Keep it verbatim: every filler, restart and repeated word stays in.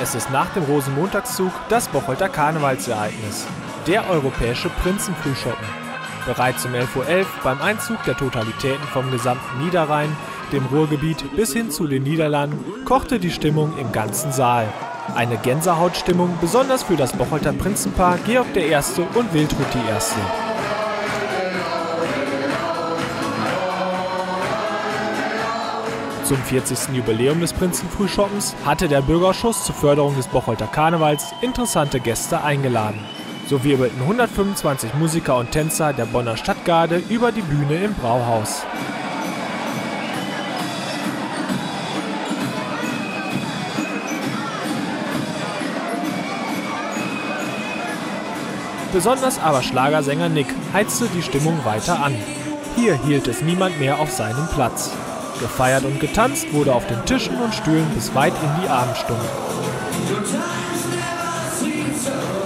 Es ist nach dem Rosenmontagszug das Bocholter Karnevalsereignis, der europäische Prinzenfrühschoppen. Bereits um elf Uhr elf beim Einzug der Totalitäten vom gesamten Niederrhein, dem Ruhrgebiet bis hin zu den Niederlanden, kochte die Stimmung im ganzen Saal. Eine Gänsehautstimmung besonders für das Bocholter Prinzenpaar Georg der Erste und Wiltrud die Erste. Zum vierzigsten Jubiläum des Prinzenfrühschoppens hatte der Bürgerausschuss zur Förderung des Bocholter Karnevals interessante Gäste eingeladen. So wirbelten hundertfünfundzwanzig Musiker und Tänzer der Bonner Stadtgarde über die Bühne im Brauhaus. Besonders aber Schlagersänger Nick heizte die Stimmung weiter an. Hier hielt es niemand mehr auf seinem Platz. Gefeiert und getanzt wurde auf den Tischen und Stühlen bis weit in die Abendstunden.